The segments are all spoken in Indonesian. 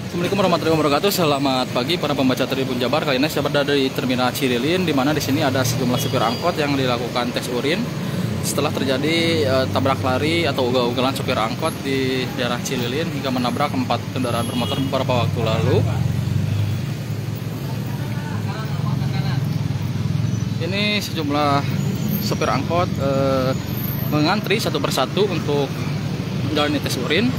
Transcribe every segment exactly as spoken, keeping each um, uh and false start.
Assalamualaikum warahmatullahi wabarakatuh. Selamat pagi para pembaca Tribun Jabar. Kali ini saya berada di Terminal Cirilin, di mana di sini ada sejumlah supir angkot yang dilakukan tes urin setelah terjadi e, tabrak lari atau ugal-ugalan supir angkot di daerah Cirilin hingga menabrak empat kendaraan bermotor beberapa waktu lalu. Ini sejumlah supir angkot e, mengantri satu persatu untuk menjalani tes urin.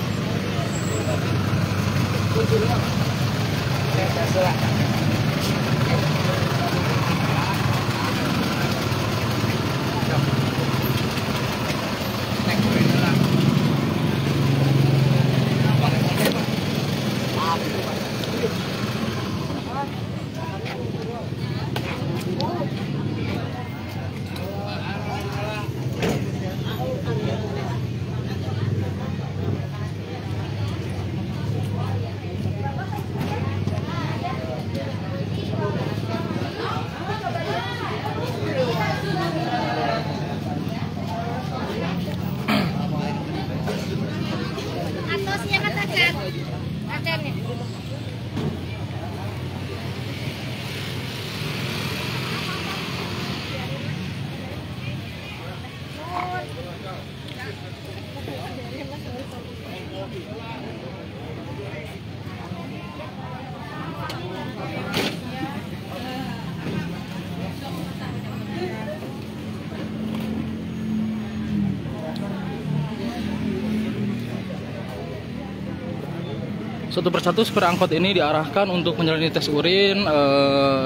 Satu persatu supir angkot ini diarahkan untuk menjalani tes urin eh,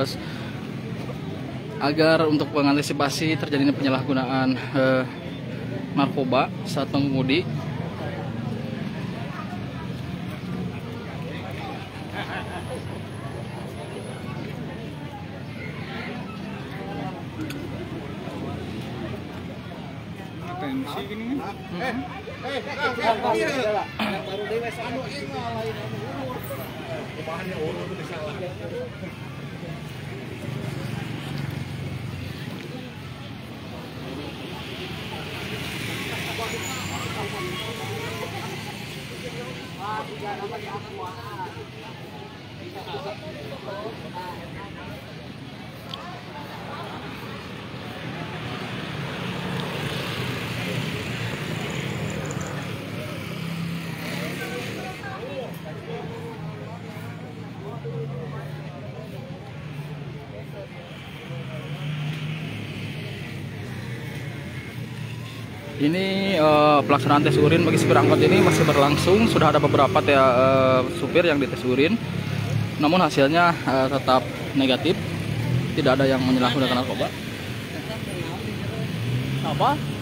agar untuk mengantisipasi terjadinya penyalahgunaan eh, narkoba saat mengemudi. Atensi gini kan? Eh, eh, baru dewasa anu ieu mah lain anu umur. Bahannya umur itu salah. Ah, tiga nama di aqua. Ini uh, pelaksanaan tes urin bagi supir angkot ini masih berlangsung. Sudah ada beberapa ya, uh, supir yang dites urin, namun hasilnya uh, tetap negatif. Tidak ada yang menyalahgunakan narkoba. Apa?